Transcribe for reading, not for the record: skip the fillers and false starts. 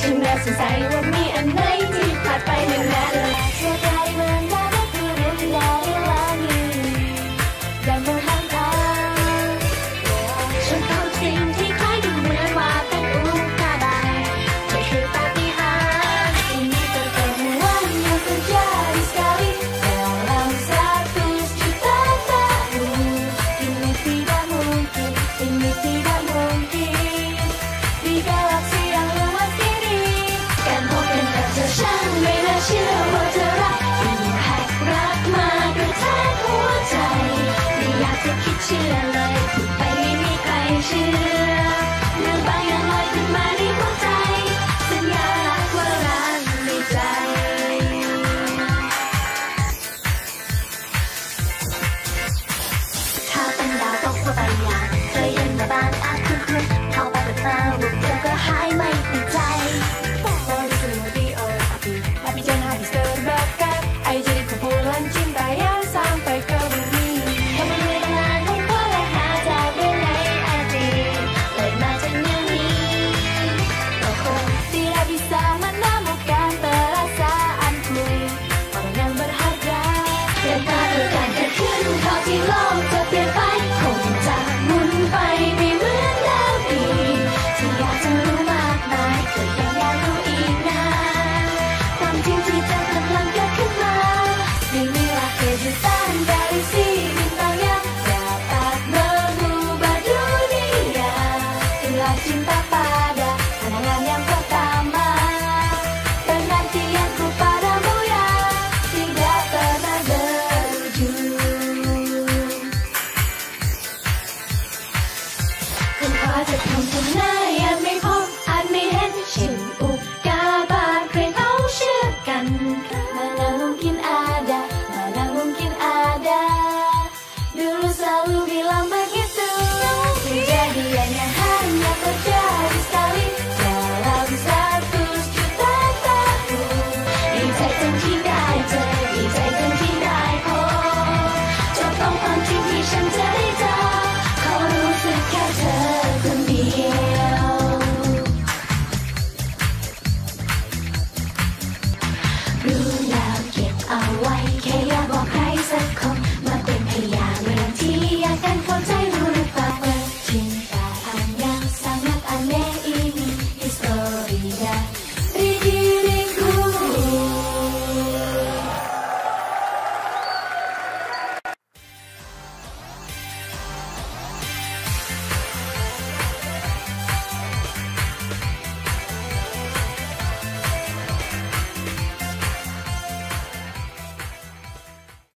ฉันน่าสงสัยว่ามีอันไหนที่ขาดไปแน่ๆเลย เชื่อเลยพูดไปไม่มีใครเชื่อเรื่องบางอย่างลอยขึ้นมาในหัวใจสัญญาว่ารักในใจถ้าเป็นดาวตกทั่วไปอย่างเคยเห็นมาบ้างอาจคุ้นๆเข้าไปแบบมาบุกเธอก็หายไม่ติดใจTapi jangan habis terbakar Ayo jadi kumpulan cinta yang sampai ke bumi Kamu dengan boleh hajar dengan hati Lain macamnya nih Kau tidak bisa menemukan perasaanku Orang yang berharga Dan takutkan kekin kau di laut terpipai Kauจะหมุนไปไม่เหมือนเดิมอีกที่อยากจะรู้มากมายแต่ยังอยากรู้อีกนะที่จะกำลังเกิดขึ้นมา Inilah kejutan dari si bintang yang dapat mengubah dunia Itulah cinta pada pandangan yang pertama Penantianku padamu yang tidak pernah berujung Kuขอจะทำทุกหน้ายังไม่พบอาจไม่เห็นฉันอุกกาบาตใครเขาเชื่อกันMana mungkin ada Mana mungkin ada Dulu selalu bilang begitu Kejadiannya hanya terjadi sekali Dalam 100 juta tahun Ini tak cinta aja